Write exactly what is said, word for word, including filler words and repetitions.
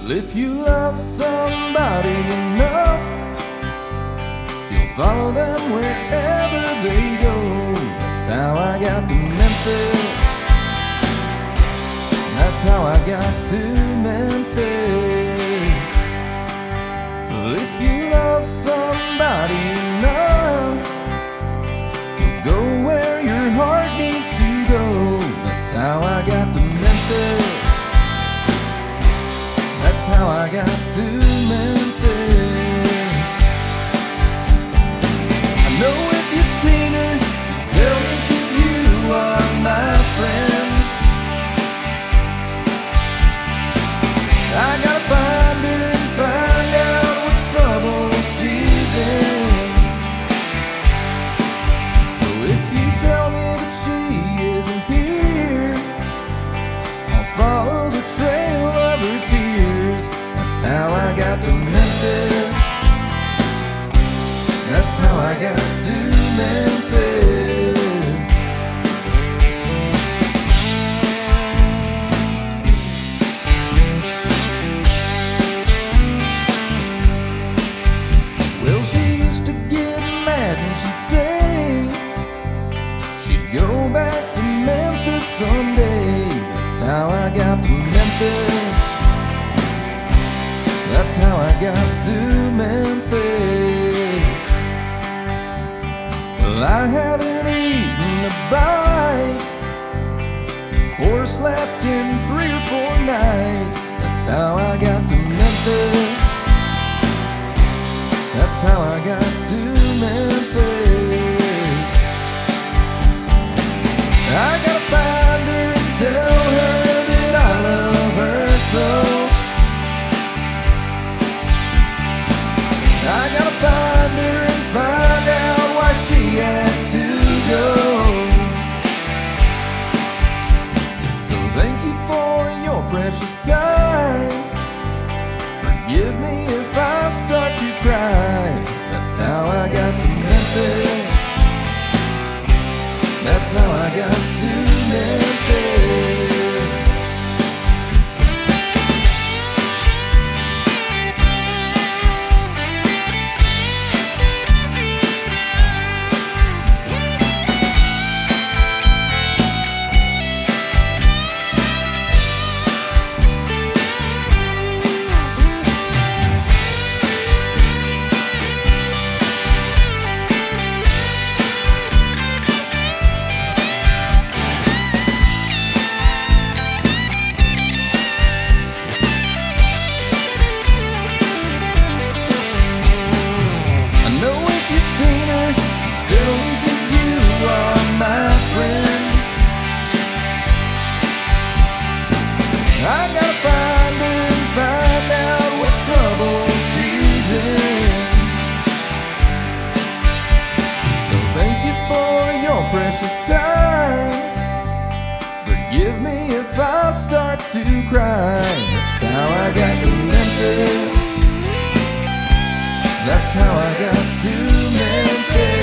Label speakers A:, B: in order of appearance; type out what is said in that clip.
A: If you love somebody enough, you'll follow them wherever they go. That's how I got to Memphis. That's how I got to Memphis. If you love somebody enough, you'll go where your heart needs to go. That's how I got to Memphis. That's how I got to Memphis. I know if you've seen her, you tell me, 'cause you are my friend. I gotta find her and find out what trouble she's in. So if you tell me that she isn't here, I'll follow the trail of her tears. That's how I got to Memphis. That's how I got to Memphis. Well, she used to get mad and she'd say she'd go back to Memphis someday. That's how I got to Memphis. That's how I got to Memphis. Well, I haven't eaten a bite or slept in three or four nights. That's how I got to Memphis. That's how I got to Memphis. I gotta find her and tell her that I love her so. I gotta find her and find out why she had to go. So thank you for your precious time. Forgive me if I start to cry. That's how I got to Memphis. That's how I got to Memphis. I gotta find her and find out what trouble she's in. So thank you for your precious time. Forgive me if I start to cry. That's how I got to Memphis. That's how I got to Memphis.